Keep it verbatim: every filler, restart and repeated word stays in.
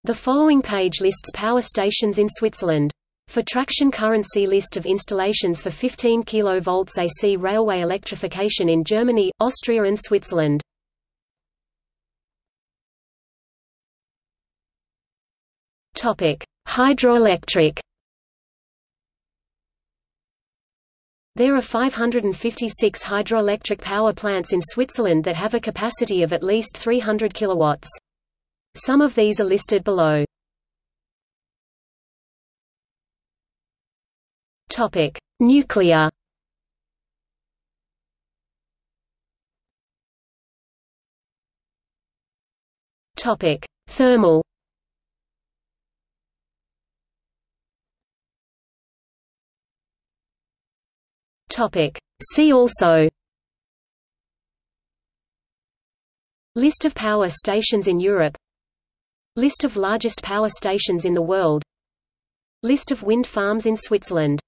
The following page lists power stations in Switzerland. For traction current, see list of installations for fifteen kilovolts A C railway electrification in Germany, Austria and Switzerland. Topic: Hydroelectric. There are five hundred fifty-six hydroelectric power plants in Switzerland that have a capacity of at least three hundred kilowatts. Some of these are listed below. Topic: Nuclear. Topic: Thermal. Topic: See also. List of power stations in Europe. List of largest power stations in the world. List of wind farms in Switzerland.